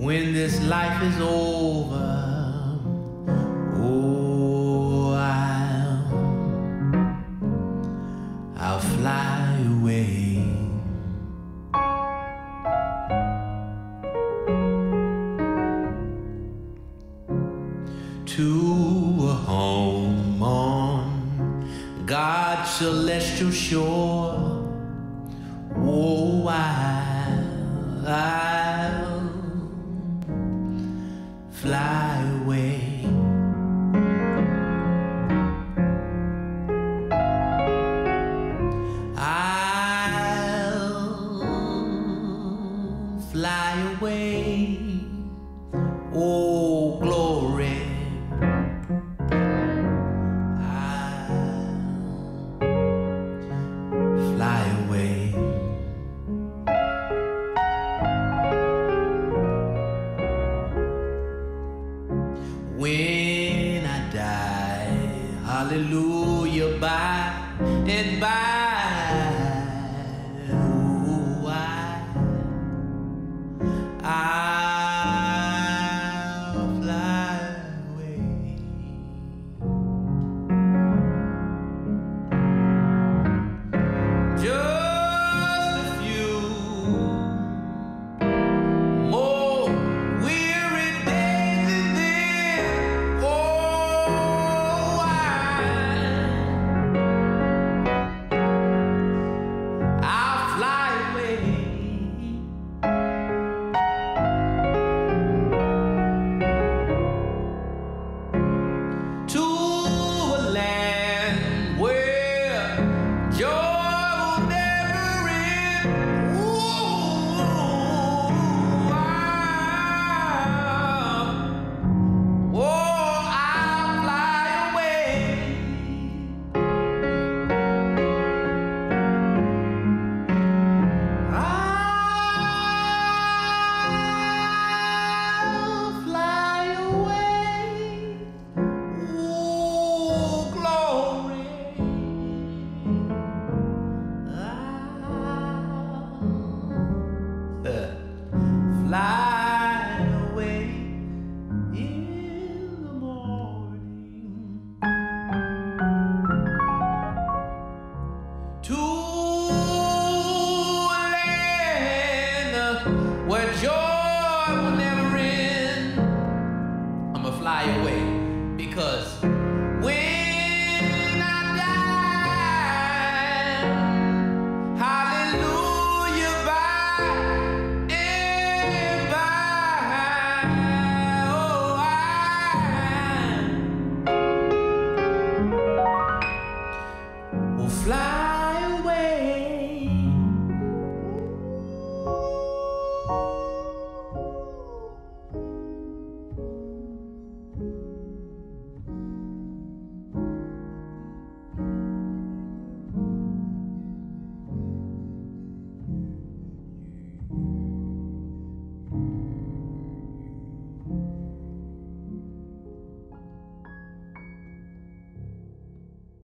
when this life is over, oh, I'll fly away to a home on God's celestial shore. Oh, I'll fly away. I'll fly away. Oh, glory. I'll fly away. When I die, hallelujah, by and by, oh, I'll fly away. Just a few more weary days and then, oh, I'll fly away to a land where joy will never end. Ooh, I'll fly away. I'll fly away. Ooh, glory. I'll fly